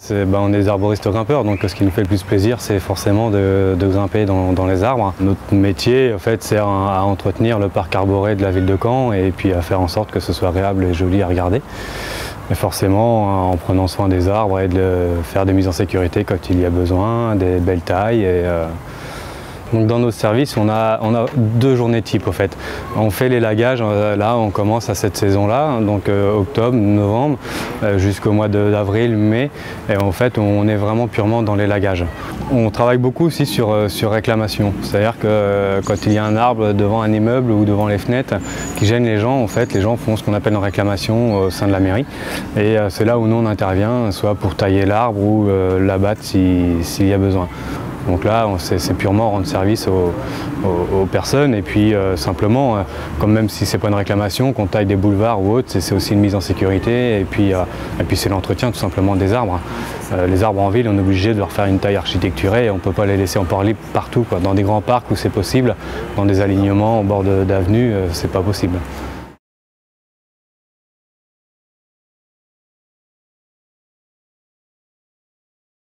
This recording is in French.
On est des arboristes grimpeurs, donc ce qui nous fait le plus plaisir, c'est forcément de grimper dans les arbres. Notre métier, en fait, sert à entretenir le parc arboré de la ville de Caen et puis à faire en sorte que ce soit agréable et joli à regarder. Mais forcément, en prenant soin des arbres et de faire des mises en sécurité quand il y a besoin, des belles tailles. Donc dans notre service, on a 2 journées type, au fait. On fait l'élagage, là on commence à cette saison-là, donc octobre, novembre, jusqu'au mois d'avril, mai, et en fait on est vraiment purement dans l'élagage. On travaille beaucoup aussi sur réclamation, c'est-à-dire que quand il y a un arbre devant un immeuble ou devant les fenêtres qui gêne les gens, en fait les gens font ce qu'on appelle une réclamation au sein de la mairie, et c'est là où nous on intervient, soit pour tailler l'arbre ou l'abattre s'il y a besoin. Donc là, c'est purement rendre service aux personnes et puis simplement, comme même si c'est pas une réclamation, qu'on taille des boulevards ou autre, c'est aussi une mise en sécurité et puis c'est l'entretien tout simplement des arbres. Les arbres en ville, on est obligé de leur faire une taille architecturée et on ne peut pas les laisser en port libre partout, quoi. Dans des grands parcs où c'est possible, dans des alignements au bord d'avenues, c'est pas possible.